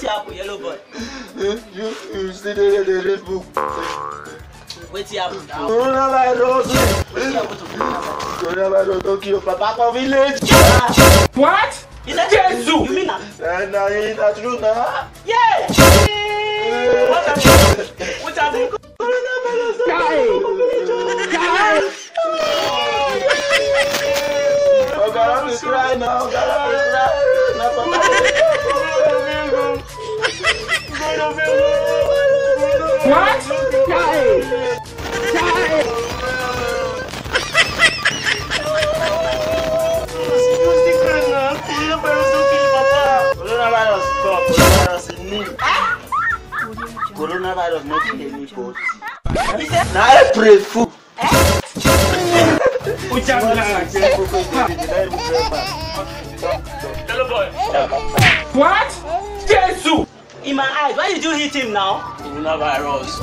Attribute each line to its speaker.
Speaker 1: What's happened, yellow boy?
Speaker 2: You still there the red book.
Speaker 1: What's happened now?
Speaker 2: Coronavirus.
Speaker 1: What's happened to coronavirus?
Speaker 2: Coronavirus don't kill Papa for village.
Speaker 3: What?
Speaker 1: Is that
Speaker 3: Jesus!
Speaker 1: You mean that?
Speaker 2: Nah, ain't that true now?
Speaker 1: Yeah! What happened? What happened? Coronavirus don't kill Papa village.
Speaker 2: Oh, God, I'm crying now. God, I'm crying. Now, Papa.
Speaker 3: What?
Speaker 2: Coronavirus, God, coronavirus is new. Coronavirus not in any body. Now I pray food.
Speaker 1: Hello, boy.
Speaker 3: What? Jesus!
Speaker 1: In my eyes, why did you hit him now?
Speaker 2: Coronavirus.